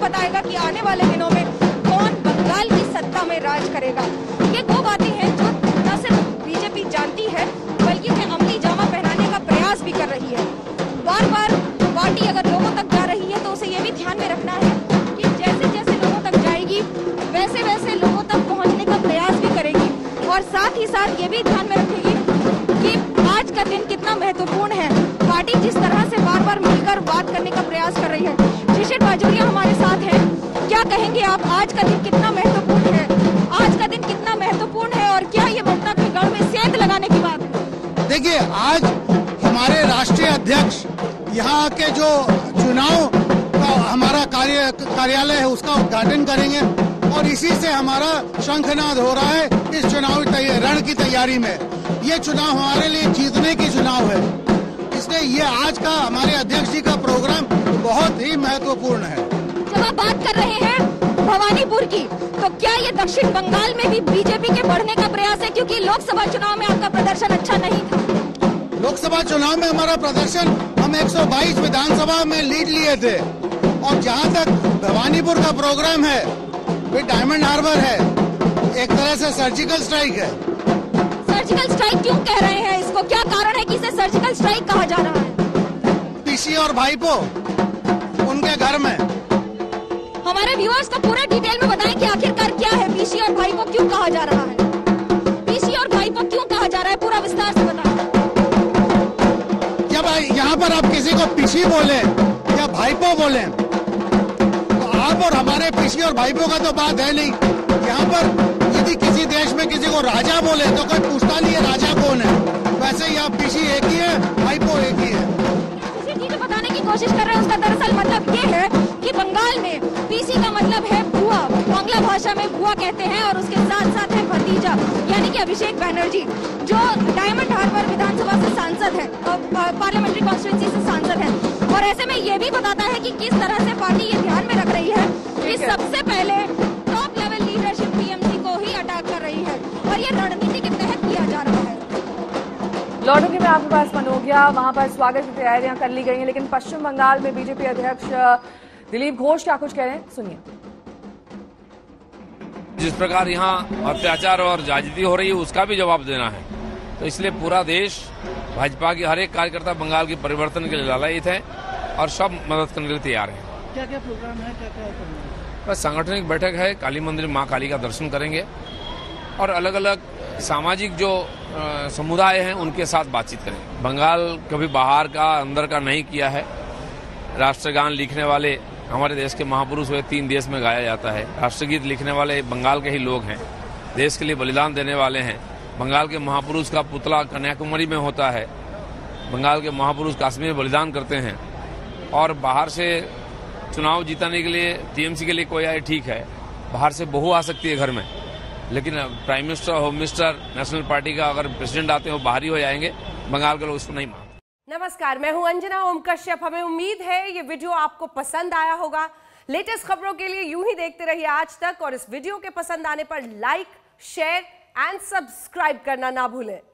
बताएगा कि आने वाले दिनों में कौन बंगाल की सत्ता में राज करेगा। ये वो बातें हैं जो न सिर्फ बीजेपी जानती है बल्कि उन्हें अमली जामा पहनाने का प्रयास भी कर रही है। बार बार पार्टी अगर लोगों तक जा रही है तो उसे ये भी ध्यान में रखना है कि जैसे जैसे लोगों तक जाएगी वैसे वैसे लोगों तक पहुंचने का प्रयास भी करेगी और साथ ही साथ ये भी ध्यान में रखेगी कि आज का दिन कितना महत्वपूर्ण है। पार्टी जिस तरह से बार बार मिलकर बात करने का प्रयास कर रही है। शिशिर बाजोरिया हमारे साथ हैं, क्या कहेंगे आप, आज का दिन कितना महत्वपूर्ण है? आज का दिन कितना महत्वपूर्ण है और क्या ये ममता के गढ़ में सेंध लगाने की बात है? देखिए, आज हमारे राष्ट्रीय अध्यक्ष यहाँ के जो चुनाव का हमारा कार्यालय है उसका उद्घाटन करेंगे और इसी से हमारा शंखनाद हो रहा है इस चुनावी रण की तैयारी में। ये चुनाव हमारे लिए जीतने की चुनाव है, इसलिए ये आज का हमारे अध्यक्ष जी का प्रोग्राम बहुत ही महत्वपूर्ण है। जब आप बात कर रहे हैं भवानीपुर की, तो क्या ये दक्षिण बंगाल में भी बीजेपी के बढ़ने का प्रयास है? क्योंकि लोकसभा चुनाव में आपका प्रदर्शन अच्छा नहीं था। लोकसभा चुनाव में हमारा प्रदर्शन, हम 122 विधानसभा में लीड लिए थे और जहाँ तक भवानीपुर का प्रोग्राम है, वे डायमंड हार्बर है, एक तरह से सर्जिकल स्ट्राइक है। सर्जिकल स्ट्राइक क्यों कह रहे हैं इसको? क्या कारण है कि इसे सर्जिकल स्ट्राइक कहा जा रहा है? पीसी और भाईपो उनके घर में। हमारे व्यूअर्स को पूरा डिटेल में बताएं कि आखिरकार क्या है पीसी और भाईपो क्यों कहा जा रहा है? पीसी और भाईपो क्यों कहा जा रहा है, पूरा विस्तार से बताएं। जब यहाँ पर आप किसी को पीसी बोले या भाईपो बोले तो आप और हमारे पीसी और भाईपो का तो बात है नहीं। यहाँ पर यदि किसी देश में किसी को राजा बोले तो कोई पूछता नहीं है राजा कौन है। वैसे ही आप पीसी एक ही है, भाईपो एक ही है। किसी चीज बताने की कोशिश कर रहे हैं, उसका दरअसल मतलब ये है कि बंगाल में पीसी का मतलब है बुआ, बांग्ला भाषा में बुआ कहते हैं, और उसके साथ साथ है भतीजा यानी कि अभिषेक बनर्जी जो डायमंड हार्बर विधानसभा से सांसद है, पार्लियामेंट्री कॉन्स्टिट्यूंसी से सांसद है। और ऐसे में ये भी बताता है कि किस तरह से पार्टी ये ध्यान में रख रही है कि सबसे पहले टॉप लेवल लीडरशिप टीएमसी को ही अटैक कर रही है और ये रणनीति के तहत किया जा रहा है। लौटूंगी मैं आपके पास मनोज्ञा, वहां पर स्वागत की तैयारियां कर ली गई हैं, लेकिन पश्चिम बंगाल में बीजेपी अध्यक्ष दिलीप घोष क्या कुछ कह रहे हैं, सुनिए। जिस प्रकार यहाँ अत्याचार और ज्यादती हो रही है उसका भी जवाब देना है, तो इसलिए पूरा देश भाजपा की हर एक कार्यकर्ता बंगाल के परिवर्तन के लिए लालायित है और सब मदद करने के लिए तैयार है। क्या क्या प्रोग्राम है, क्या क्या करना है? बस सांगठनिक बैठक है, काली मंदिर माँ काली का दर्शन करेंगे और अलग अलग सामाजिक जो समुदाय हैं उनके साथ बातचीत करेंगे। बंगाल कभी बाहर का अंदर का नहीं किया है। राष्ट्रगान लिखने वाले हमारे देश के महापुरुष हुए 3 देश में गाया जाता है। राष्ट्रगीत लिखने वाले बंगाल के ही लोग हैं, देश के लिए बलिदान देने वाले हैं। बंगाल के महापुरुष का पुतला कन्याकुमारी में होता है। बंगाल के महापुरुष कश्मीर में बलिदान करते हैं और बाहर से चुनाव जीताने के लिए टीएमसी के लिए कोई आए ठीक है, बाहर से बहू आ सकती है घर में, लेकिन prime minister, home minister, national party का अगर प्रेसिडेंट आते हैं वो बाहर ही हो जाएंगे। बंगाल के लोग इसको नहीं मानते। नमस्कार, मैं हूं अंजना ओम कश्यप। हमें उम्मीद है ये वीडियो आपको पसंद आया होगा। लेटेस्ट खबरों के लिए यूं ही देखते रहिए आज तक, और इस वीडियो के पसंद आने पर लाइक, शेयर एंड सब्सक्राइब करना ना भूलें।